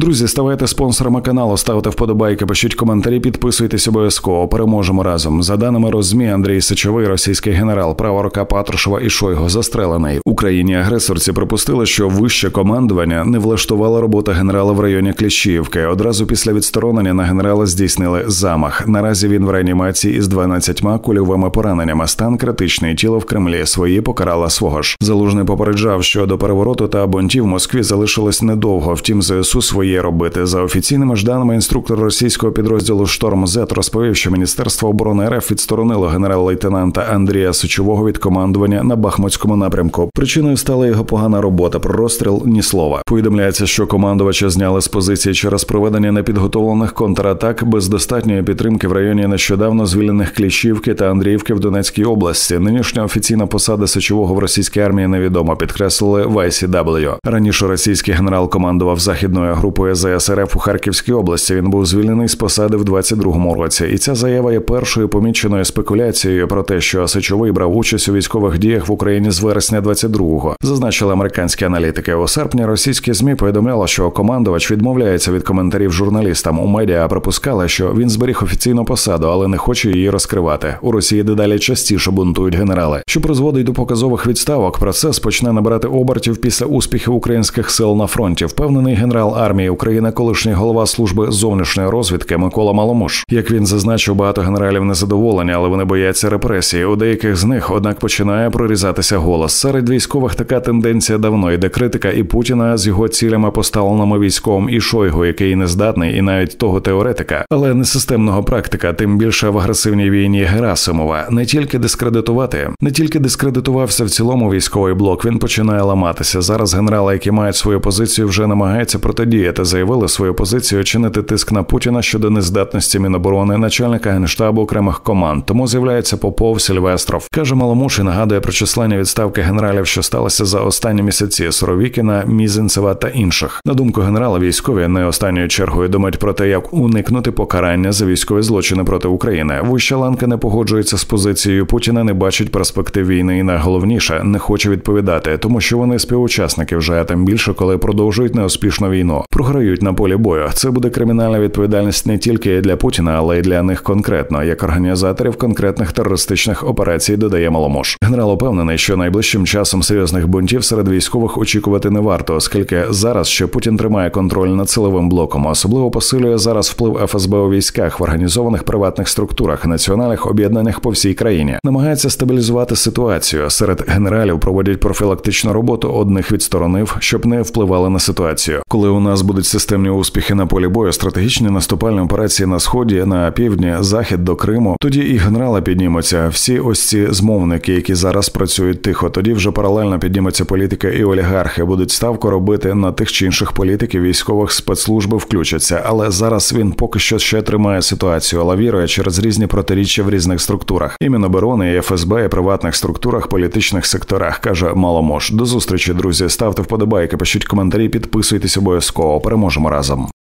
Друзі, ставайте спонсорами каналу, ставте вподобайки, пишіть коментарі, підписуйтесь обов'язково. Переможемо разом. За даними Розмі, Андрій Сичовий, російський генерал, права рука Патрушева і Шойгу, застрелений. Україні-агресорці припустили, що вище командування не влаштувало роботу генерала в районі Кліщіївки. Одразу після відсторонення на генерала здійснили замах. Наразі він в реанімації із 12 кульовими пораненнями. Стан критичний, тіло в Кремлі. Свої покарала свого ж. Залужний попереджав, що до перевороту та бунтів в Москві залишилось недовго. Втім, ЗСУ своє робити. За офіційними ж даними, інструктор російського підрозділу «Шторм-З» розповів, що Міністерство оборони РФ відсторонило генерал-лейтенанта Андрія Сичового від командування на Бахмутському напрямку. Причиною стала його погана робота. Про розстріл ні слова. Повідомляється, що командувача зняли з позиції через проведення непідготовлених контратак без достатньої підтримки в районі нещодавно звільнених Кліщівки та Андріївки в Донецькій області. Нинішня офіційна посада Сичового в російській армії невідома, підкреслили в ICW. Раніше російський генерал командував західною групою ЗС РФ у Харківській області. Він був звільнений з посади в 22-му році. І ця заява є першою поміченою спекуляцією про те, що Сичовий брав участь у військових діях в Україні з вересня 22-го. Зазначили американські аналітики. У серпні російські ЗМІ повідомляли, що командувач відмовляється від коментарів журналістам. У медіа припускали, що він зберіг офіційну посаду, але не хоче її розкривати. У Росії дедалі частіше бунтують генерали. Що призводить до показових відставок, процес почне набирати обертів після успіхів українських сил на фронті, впевнений генерал армії України, колишній голова служби зовнішньої розвідки Микола Маломуш. Як він зазначив, багато генералів незадоволені, але вони бояться репресії. У деяких з них, однак, починає прорізатися голос. Серед військових така тенденція давно йде критика і Путіна з його цілями, поставленими військовим, і Шойгу, який не здатний, і навіть того теоретика, але не системного практика, тим більше в агресивній війні Герасимова. Не тільки дискредитувався в цілому військовий блок, він починає ламатися. Зараз генерали, які мають свою позицію, вже намагаються протидіяти, заявили свою позицію чинити тиск на Путіна щодо нездатності Міноборони, начальника Генштабу окремих команд. Тому з'являється Попов, Сильвестров. Каже Маломуш і нагадує про численні відставки генералів, що сталося за останні місяці: Суровікіна, Мізинцева та інших. На думку генерала, військові не останньою чергою думають про те, як уникнути покарання за військові злочини проти України. Вища ланка не погоджується з позицією Путіна, не бачить перспектив війни і, найголовніше, не хоче відповідати, тому що вони співучасники вже, а тим більше, коли продовжують неуспішну війну. Програють на полі бою. Це буде кримінальна відповідальність не тільки для Путіна, але й для них конкретно, як організаторів конкретних терористичних операцій, додає Маломуш. Генерал упевнений, що найближчим часом серйозних бунтів серед військових очікувати не варто, оскільки зараз ще Путін тримає контроль над силовим блоком, особливо посилює зараз вплив ФСБ у військах, в організованих приватних структурах, національних об'єднаннях по всій країні. Намагається стабілізувати ситуацію. Серед генералів проводять профілактичну роботу, одних відсторонив, щоб не впливали на ситуацію. Коли у нас будуть системні успіхи на полі бою, стратегічні наступальні операції на Сході, на півдні, захід до Криму, тоді і генерали піднімуться. Всі ось ці змовники, які зараз працюють тихо, тоді вже паралельно піднімуться політики і олігархи, будуть ставку робити на тих чи інших політиків, військових, спецслужби включаться. Але зараз він поки що ще тримає ситуацію, лавірує через різні протиріччя в різних структурах. І Міноборони, і ФСБ, і приватних структурах, політичних секторах, каже Маломуш. До зустрічі, друзі. Ставте вподобайки, пишіть коментарі, підписуйтесь обов'язково. Переможемо разом.